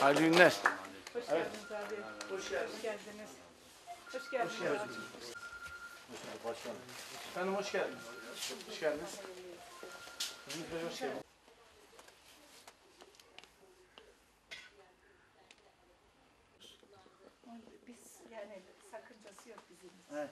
Hayırlı günler. Hoş geldiniz abi. Hoş geldiniz. Hoş geldiniz. Hoş geldiniz. Başkanım. Efendim hoş geldiniz. Hoş geldiniz. Hoş geldiniz. Biz yani sakıncası yok bizim. Evet.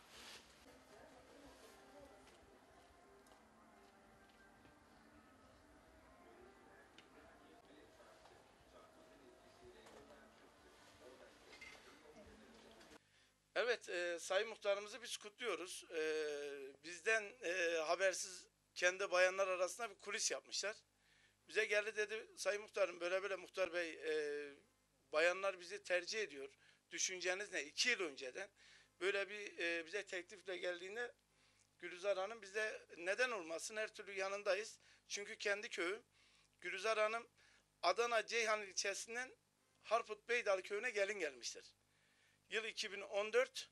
Evet, Sayın Muhtarımızı biz kutluyoruz. Bizden habersiz kendi bayanlar arasında bir kulis yapmışlar. Bize geldi dedi, Sayın Muhtarım böyle böyle Muhtar Bey, bayanlar bizi tercih ediyor. Düşünceniz ne? 2 yıl önceden böyle bir bize teklifle geldiğinde Gülizar Hanım bize neden olmasın her türlü yanındayız. Çünkü kendi köyü Gülizar Hanım Adana Ceyhan ilçesinden Harput Beydal köyüne gelin gelmiştir. Yıl 2014,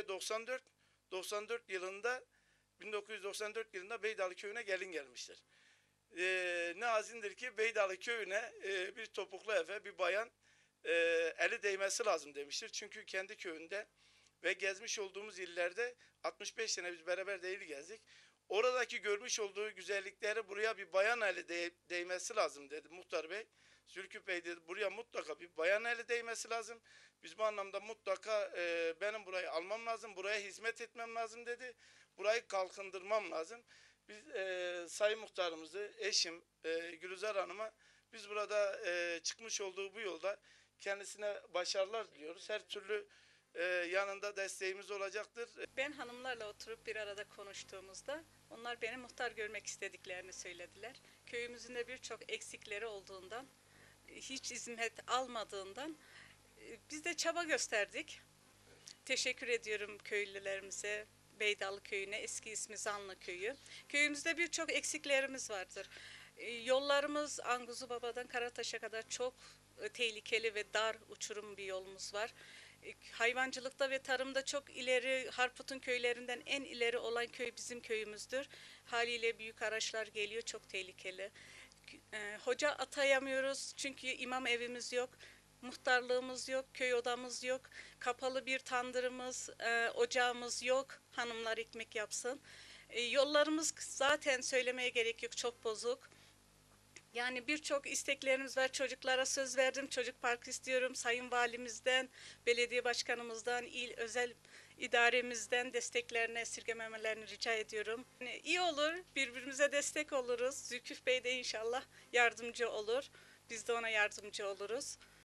94 yılında 1994 yılında Beydağlı köyüne gelin gelmiştir. Ne azindir ki Beydağlı köyüne bir topuklu efe, bir bayan eli değmesi lazım demiştir. Çünkü kendi köyünde ve gezmiş olduğumuz illerde 65 sene biz beraber değil gezdik. Oradaki görmüş olduğu güzellikleri buraya bir bayan eli değmesi lazım dedi Muhtar Bey. Zülküf Bey dedi buraya mutlaka bir bayan eli değmesi lazım. Biz bu anlamda mutlaka benim burayı almam lazım, buraya hizmet etmem lazım dedi. Burayı kalkındırmam lazım. Biz Sayın Muhtarımızı, eşim Gülizar Hanım'a biz burada çıkmış olduğu bu yolda kendisine başarılar diliyoruz. Her türlü yanında desteğimiz olacaktır. Ben hanımlarla oturup bir arada konuştuğumuzda onlar beni muhtar görmek istediklerini söylediler. Köyümüzün de birçok eksikleri olduğundan, hiç hizmet almadığından biz de çaba gösterdik. Teşekkür ediyorum köylülerimize, Beydağlı köyüne, eski ismi Zanlı köyü. Köyümüzde birçok eksiklerimiz vardır. Yollarımız Anguzu Baba'dan Karataş'a kadar çok tehlikeli ve dar uçurum bir yolumuz var. Hayvancılıkta ve tarımda çok ileri, Harput'un köylerinden en ileri olan köy bizim köyümüzdür. Haliyle büyük araçlar geliyor, çok tehlikeli. Hoca atayamıyoruz çünkü imam evimiz yok. Muhtarlığımız yok, köy odamız yok, kapalı bir tandırımız, ocağımız yok, hanımlar ekmek yapsın. Yollarımız zaten söylemeye gerek yok, çok bozuk. Yani birçok isteklerimiz var, çocuklara söz verdim, çocuk parkı istiyorum, Sayın Valimizden, belediye başkanımızdan, il özel idaremizden desteklerini esirgememelerini rica ediyorum. Yani iyi olur, birbirimize destek oluruz, Zülküf Bey de inşallah yardımcı olur, biz de ona yardımcı oluruz.